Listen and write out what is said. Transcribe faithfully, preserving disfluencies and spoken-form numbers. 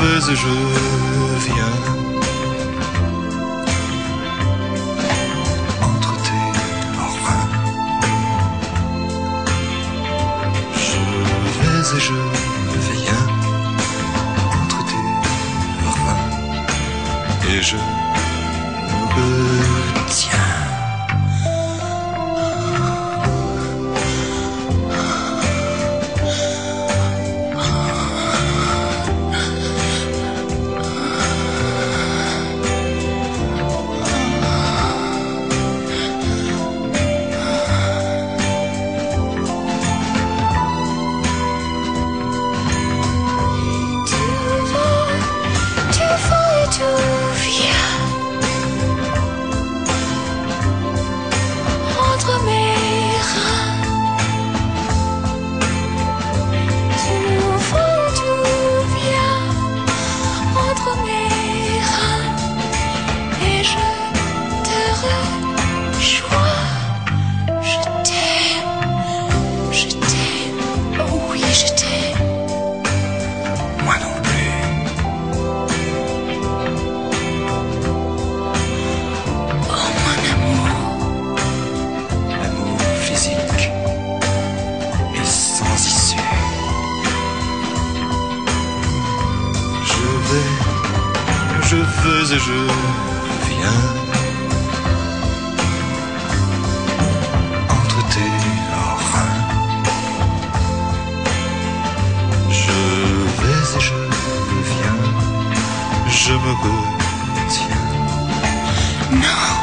vais et je viens entre tes reins. Je vais et je viens entre tes reins et je me tiens. Je vais et je viens entre tes reins. Je vais et je viens, je me retiens. Non.